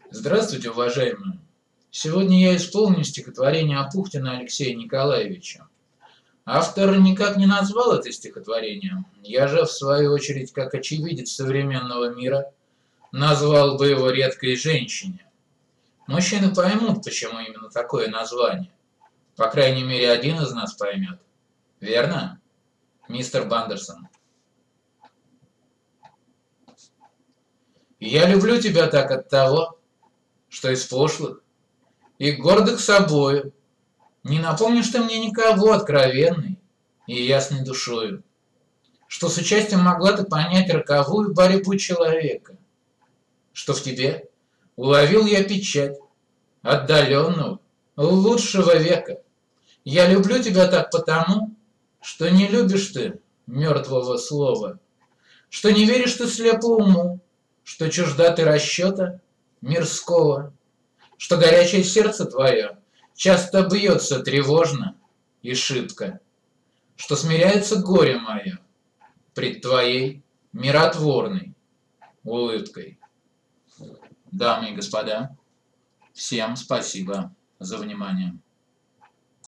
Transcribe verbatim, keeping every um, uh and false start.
Здравствуйте, уважаемые! Сегодня я исполню стихотворение Апухтина Алексея Николаевича. Автор никак не назвал это стихотворением. Я же, в свою очередь, как очевидец современного мира, назвал бы его «Редкой женщине». Мужчины поймут, почему именно такое название. По крайней мере, один из нас поймет. Верно, мистер Бандерсон? И я люблю тебя так от того, что из пошлых и гордых собою не напомнишь ты мне никого откровенной и ясной душою, что с участием могла ты понять роковую борьбу человека, что в тебе уловил я печать отдаленного, лучшего века. Я люблю тебя так потому, что не любишь ты мертвого слова, что не веришь ты слепо уму, что чужда ты расчета мирского, что горячее сердце твое часто бьется тревожно и шибко, что смиряется горе мое пред твоей миротворной улыбкой. Дамы и господа, всем спасибо за внимание.